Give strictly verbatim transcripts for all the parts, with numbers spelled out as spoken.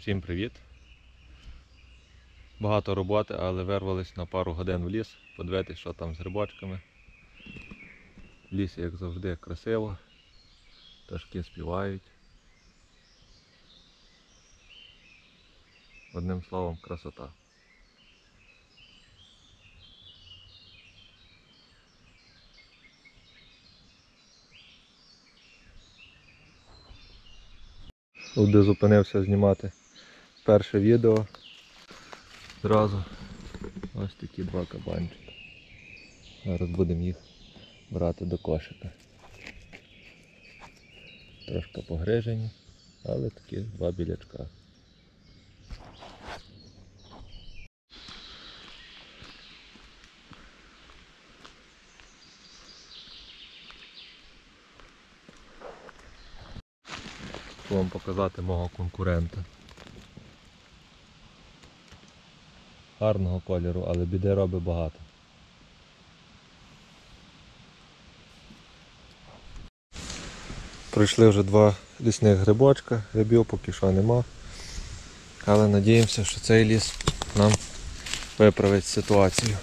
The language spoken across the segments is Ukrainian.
Всім привіт! Багато роботи, але вирвались на пару годин в ліс, подивитися, що там з грибочками. В лісі, як завжди, красиво, пташки співають. Одним словом, красота. Тут де зупинився знімати перше відео. Зразу ось такі два кабанчики. Зараз будемо їх брати до кошика. Трошки погрижені, але такі два білячка. Хочу вам показати мого конкурента. Гарного кольору, але біди робить багато. Пройшли вже два лісних грибочка, грибів поки що нема. Але надіємося, що цей ліс нам виправить ситуацію.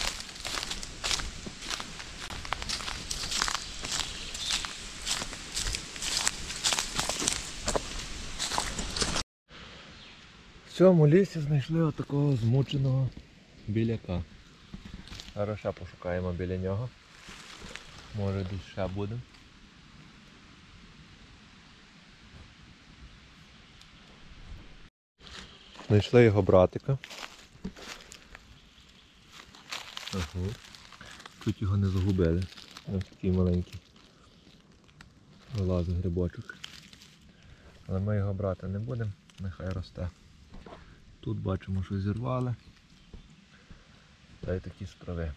В цьому лісі знайшли отакого змученого біляка. Зараз ще пошукаємо біля нього. Може десь ще буде. Знайшли його братика. Ага. Тут його не загубили. Ось такий маленький вилазить грибочок. Але ми його брати не будемо, нехай росте. Тут бачимо, що зірвали. Та й такі справи.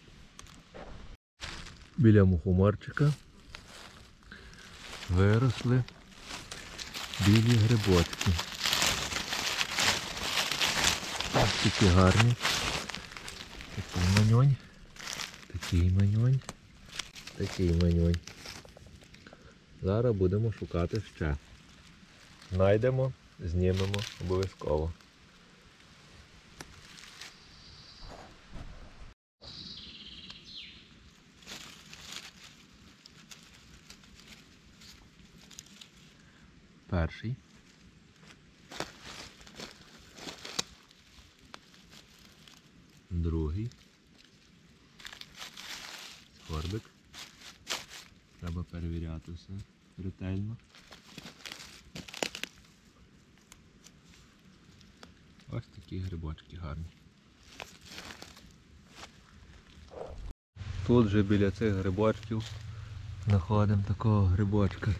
Біля мухоморчика виросли білі грибочки. Ось такі гарні. Такий маньонь, такий маньонь, такий маньонь. Зараз будемо шукати ще. Знайдемо, знімемо обов'язково. Перший. Другий. Скорбик. Треба перевіряти все ретельно. Ось такі грибочки гарні. Тут же біля цих грибочків знаходимо такого грибочка.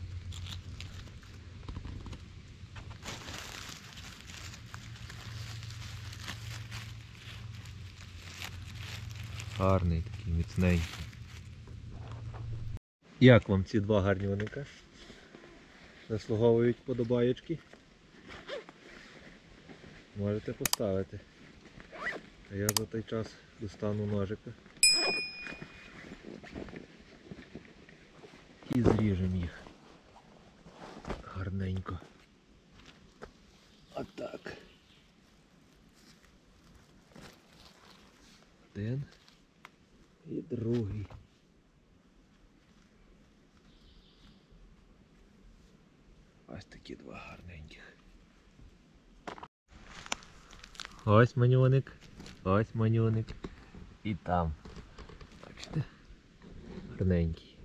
Гарний такий, міцненький. Як вам ці два гарнюника? Заслуговують подобаєчки? Можете поставити. А я за той час достану ножика. І зріжемо їх. Гарненько. Отак. Один. І другий. Ось такі два гарненьких. Ось манюник, ось манюник. І там. Бачите? Гарненький.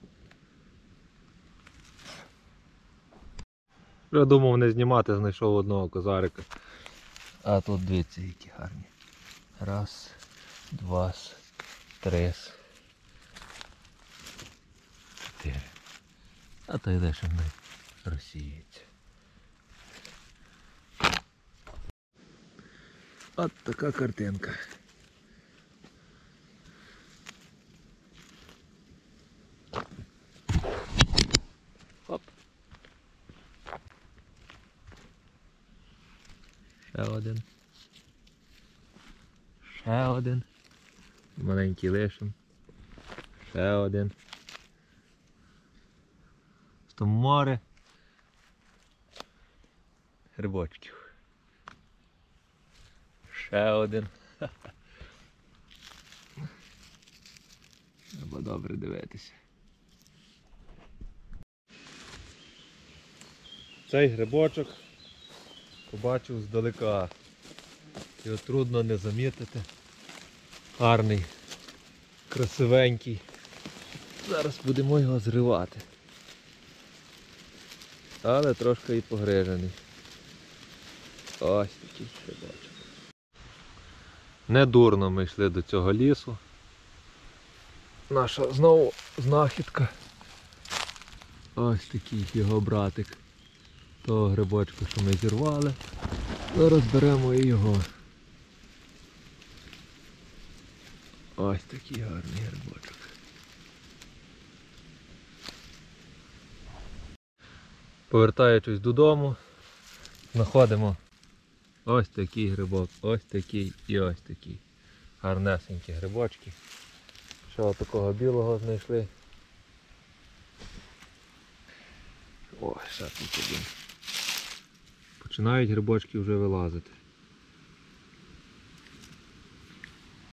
Я думав не знімати, знайшов одного козарика. А тут дивіться, які гарні. Раз, два, три, чотири. А то йде, що не розсіюється. От така картинка. Хоп. Ще один. Ще один. Маленький лишим. Ще один. Там море. грибочків. Ще один. Треба добре дивитися. Цей грибочок побачив здалека. Його трудно не замітити. Гарний, красивенький. Зараз будемо його зривати. Але трошки і погрижений. Ось такий грибочок. Недурно ми йшли до цього лісу. Наша знову знахідка. Ось такий його братик. Того грибочка, що ми зірвали. Зараз беремо і його. Ось такий гарний грибочок. Повертаючись додому, знаходимо ось такий грибок, ось такий і ось такий. Гарнесенькі грибочки. Ще такого білого знайшли. Ось, ще тут один. Починають грибочки вже вилазити.